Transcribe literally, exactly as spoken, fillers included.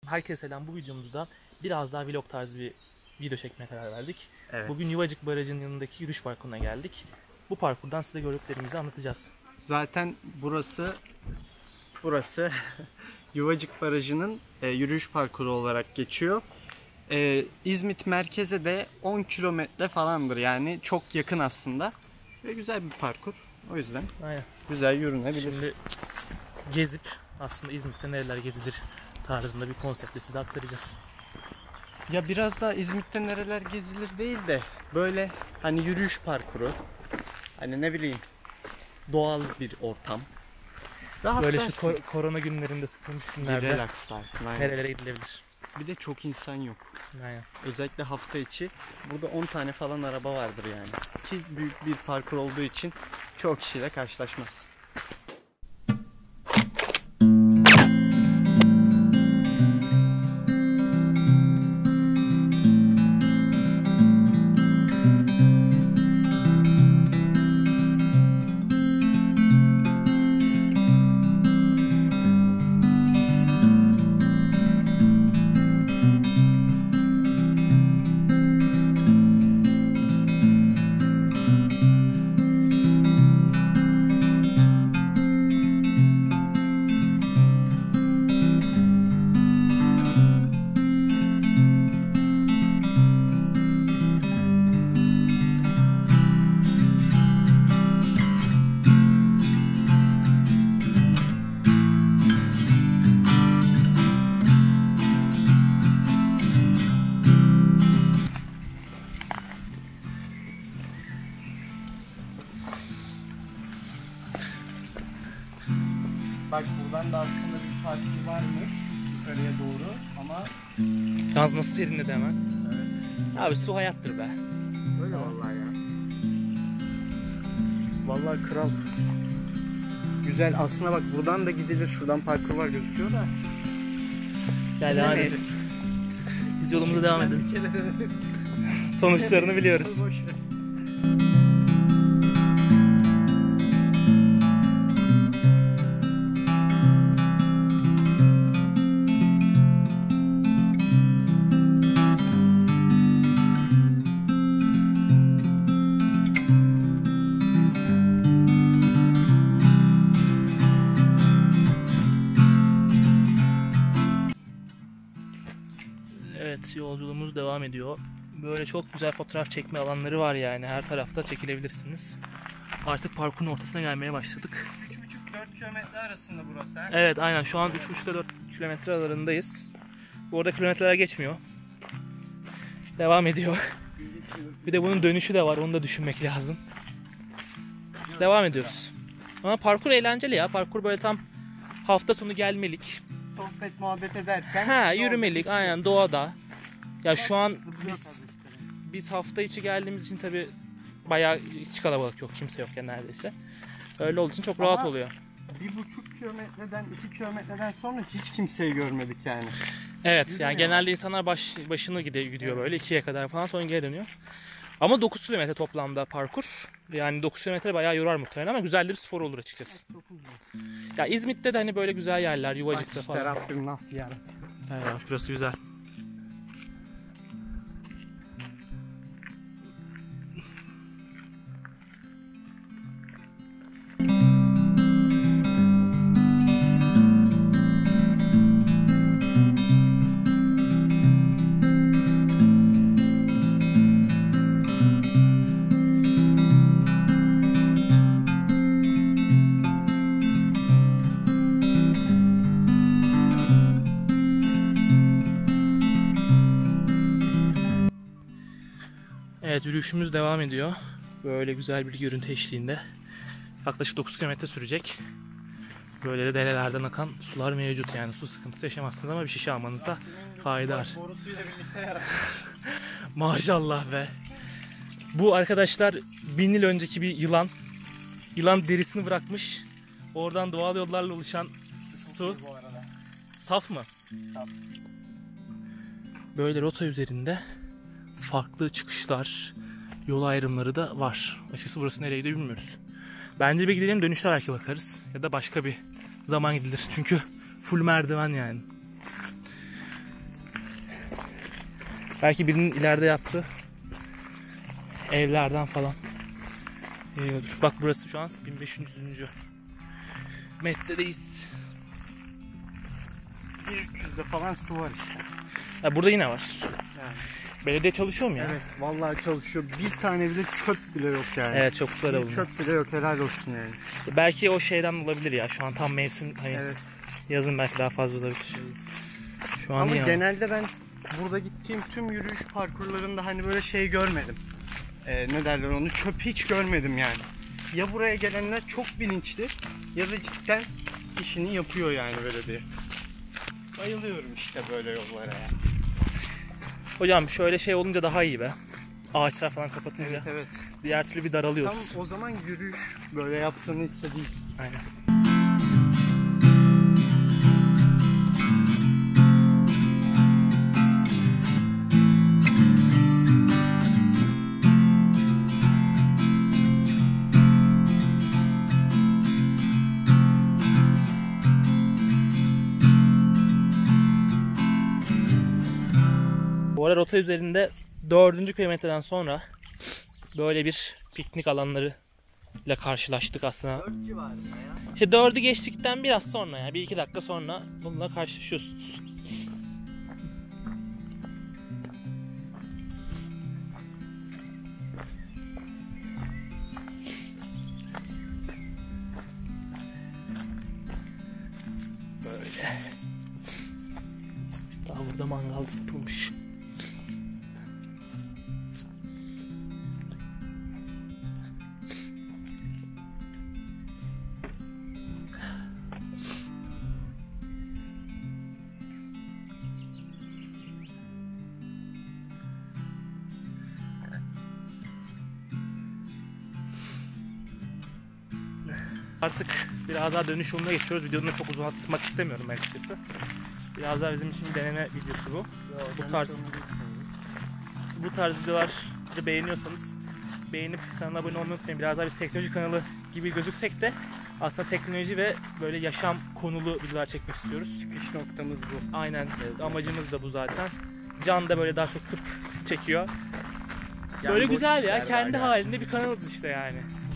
Herkese selam. Bu videomuzda biraz daha vlog tarzı bir video çekmeye karar verdik. Evet. Bugün Yuvacık Barajı'nın yanındaki yürüyüş parkuruna geldik. Bu parkurdan size gördüklerimizi anlatacağız. Zaten burası burası Yuvacık Barajı'nın e, yürüyüş parkuru olarak geçiyor. E, İzmit merkeze de on kilometre falandır, yani çok yakın aslında ve güzel bir parkur. O yüzden Aynen. güzel yürünebilir. Şimdi gezip aslında İzmit'te nereler gezilir tarzında bir konseptle size aktaracağız. Ya biraz daha İzmit'te nereler gezilir değil de böyle hani yürüyüş parkuru, hani ne bileyim doğal bir ortam. Böyle şu Rahatlarsın. kor- korona günlerinde, sıkılmış günlerde Relaxlarsın, aynen. nerelere gidilebilir. Bir de çok insan yok. Aynen. Özellikle hafta içi burada on tane falan araba vardır yani. Ki büyük bir parkur olduğu için çok kişiyle karşılaşmazsın. Bak buradan da aslında bir parkur var mı yukarıya doğru ama... Yalnız nasıl serinledi hemen. Evet. Abi su hayattır be. Öyle vallahi ya. Vallahi kral. Güzel aslında, bak buradan da gidilir, şuradan parkur var gözüküyor da. Gel devam edelim. Biz yolumuza devam edelim. Sonuçlarını biliyoruz. Evet, yolculuğumuz devam ediyor. Böyle çok güzel fotoğraf çekme alanları var yani. Her tarafta çekilebilirsiniz. Artık parkurun ortasına gelmeye başladık. üç buçuk dört kilometre arasında burası. He? Evet, aynen, şu an üç buçuk ile dört kilometre aralarındayız. Orada kilometreler geçmiyor. Devam ediyor. Bir de bunun dönüşü de var, onu da düşünmek lazım. Devam ediyoruz. Ama parkur eğlenceli ya. Parkur böyle tam hafta sonu gelmelik. Sohbet muhabbet ederken. Ha, yürümelik, aynen, doğada. Ya şu an biz biz hafta içi geldiğimiz için tabi bayağı hiç kalabalık yok, kimse yok ya neredeyse. Öyle olduğu için çok rahat Ama oluyor. Bir buçuk kilometreden iki kilometreden sonra hiç kimseyi görmedik yani. Evet, Yürüyor yani genelde insanlar baş, başını gidiyor, gidiyor Evet. böyle ikiye kadar falan, sonra geri dönüyor. Ama dokuz kilometre toplamda parkur. Yani dokuz kilometre bayağı yorar muhtemelen ama güzel bir spor olur açıkçası. Çok uzun. Ya İzmit'te de hani böyle güzel yerler, Yuvacık'ta Bak işte falan. Rabbim nasıl yani. Evet, şurası güzel. Evet, yürüyüşümüz devam ediyor. Böyle güzel bir görüntü eşliğinde. Yaklaşık dokuz kilometre sürecek. Böyle de derelerden akan sular mevcut, yani su sıkıntısı yaşamazsınız ama bir şişe almanızda fayda var. Borusuyla birlikte yaratmış. Maşallah be. Bu arkadaşlar bin yıl önceki bir yılan. Yılan derisini bırakmış. Oradan doğal yollarla oluşan su. Saf mı? Saf. Böyle rota üzerinde farklı çıkışlar, yol ayrımları da var. Açıkçası burası nereye gidiyor bilmiyoruz. Bence bir gidelim, dönüşte belki bakarız. Ya da başka bir zaman gidilir. Çünkü full merdiven yani. Belki birinin ileride yaptığı evlerden falan yayıyordur. Bak burası şu an bin beş yüzüncü metredeyiz. bin üç yüzde falan su var işte. Ya burada yine var. Yani. Belediye çalışıyor mu ya? Evet, vallahi çalışıyor. Bir tane bile çöp bile yok yani. Evet, çöpler Bir alınıyor. çöp bile yok, helal olsun yani. Belki o şeyden olabilir ya. Şu an tam mevsim, hani Evet. yazın belki daha fazla olabilir. Şu an Ama iyi genelde ben burada gittiğim tüm yürüyüş parkurlarında hani böyle şey görmedim. Ee, ne derler onu, çöp hiç görmedim yani. Ya buraya gelenler çok bilinçli ya da cidden işini yapıyor yani belediye. Bayılıyorum işte böyle yollara ya. Hocam şöyle şey olunca daha iyi be. Ağaçlar falan kapatınca. Evet, evet. Diğer türlü bir daralıyoruz. Tam o zaman yürüyüş böyle yaptığını hissediyorsun. Aynen. Bu arada rota üzerinde dördüncü kilometreden sonra böyle bir piknik alanları ile karşılaştık aslında. dört civarında ya. İşte dördü geçtikten biraz sonra ya bir iki dakika sonra bununla karşılaşıyorsunuz. Böyle. Daha burada mangal yapılmış. Artık biraz daha dönüş yoluna geçiyoruz. Videonu da çok uzatmak istemiyorum açıkçası. Biraz daha bizim için bir deneme videosu bu. Bu tarz bu tarz videoları beğeniyorsanız beğenip kanala abone olmayı unutmayın. Biraz daha biz teknoloji kanalı gibi gözüksek de aslında teknoloji ve böyle yaşam konulu videolar çekmek istiyoruz. Çıkış noktamız bu. Aynen. Amacımız da bu zaten. Can da böyle daha çok tıp çekiyor. Can böyle boş güzel ya. işler Kendi var ya. halinde bir kanalız işte yani.